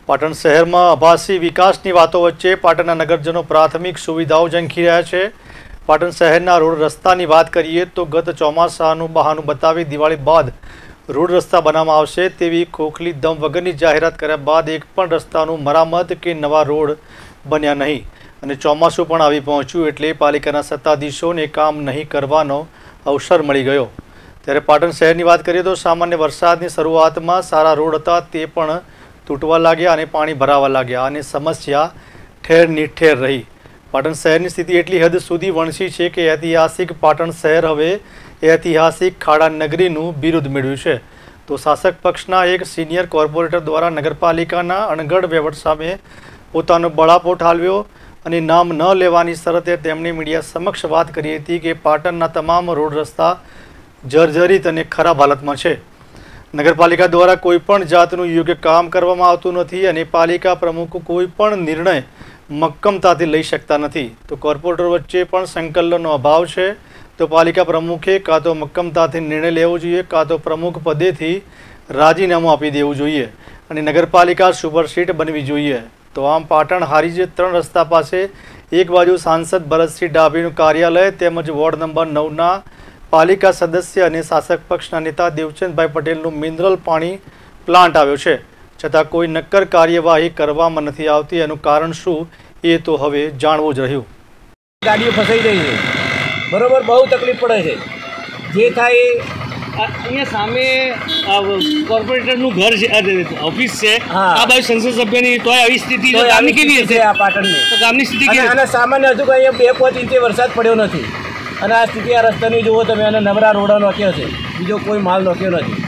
પાટણ શહેરમાં આભાસી વિકાસની વાતો વચ્ચે પાટણના નગરજનો પ્રાથમિક સુવિધાઓ ઝંખી રહ્યા છે। પાટણ શહેરના રોડ રસ્તાની વાત કરીએ તો ગત ચોમાસાનું બહાનું બતાવી દિવાળી બાદ રોડ રસ્તા બનાવવામાં આવશે તેવી ખોખલી દમ વગરની જાહેરાત કર્યા બાદ એક પણ રસ્તાનું મરામત કે નવા રોડ બન્યા નહીં અને ચોમાસું પણ આવી પહોંચ્યું એટલે પાલિકાના સત્તાધીશોને કામ નહીં કરવાનો અવસર મળી ગયો। ત્યારે પાટણ શહેરની વાત કરીએ તો સામાન્ય વરસાદની શરૂઆતમાં સારા રોડ હતા તે પણ તૂટવા લાગ્યા અને પાણી ભરાવા લાગ્યા અને સમસ્યા ઠેરની ઠેર રહી। પાટણ શહેરની સ્થિતિ એટલી હદ સુધી વણસી છે કે ઐતિહાસિક પાટણ શહેર હવે ઐતિહાસિક ખાડા નગરીનું બિરુદ મેળવ્યું છે। તો શાસક પક્ષના એક સિનિયર કોર્પોરેટર દ્વારા નગરપાલિકાના અણઘડ વહીવટ સામે પોતાનો બળાપો ઠાલવ્યો અને નામ ન લેવાની શરતે તેમણે મીડિયા સમક્ષ વાત કરી હતી કે પાટણના તમામ રોડ રસ્તા જર્જરિત અને ખરાબ હાલતમાં છે। નગરપાલિકા દ્વારા કોઈ પણ જાતનું યોગ્ય કામ કરવામાં આવતું નથી અને પાલિકા પ્રમુખ કોઈ પણ નિર્ણય મક્કમતાથી લઈ શકતા નથી। તો કોર્પોરેટર વચ્ચે પણ સંકલનનો અભાવ છે। તો પાલિકા પ્રમુખે કાં તો મક્કમતાથી નિર્ણય લેવો જોઈએ કાં તો પ્રમુખ પદેથી રાજીનામું આપી દેવું જોઈએ અને નગરપાલિકા સુપરસીટ બનવી જોઈએ। તો આમ પાટણ હારીજ 3 રસ્તા પાસે એક બાજુ સાંસદ ભરતસિંહ ડાભીનું કાર્યાલય તેમજ વોર્ડ નંબર 9ના પાલિકા સદસ્ય અને શાસક પક્ષના નેતા દેવચંદભાઈ પટેલનું મિનરલ પાણી પ્લાન્ટ આવ્યો છે, છતાં કોઈ નક્કર કાર્યવાહી કરવામાં નથી આવતી। એનું કારણ શું એ તો હવે જાણવું જ રહ્યું। ગાડીઓ ફસાઈ જાય છે, બરોબર, બહુ તકલીફ પડે છે। જે થાય અહીંયા સામે કોર્પોરેટરનું ઘર છે, ઓફિસ છે, આ બાજુ સંસદ સભ્યની, તોય આવી સ્થિતિ ગામની કેવી હશે? આ પાટણની તો ગામની સ્થિતિ કેવી? અને સામાન્ય હજુ અહીંયા 2-5 ઇંચે વરસાદ પડ્યો નથી અને આ સ્થિતિ આ રસ્તાની જુઓ તમે, અને નબળા રોડો નાખ્યો છે, બીજો કોઈ માલ નાખ્યો નથી।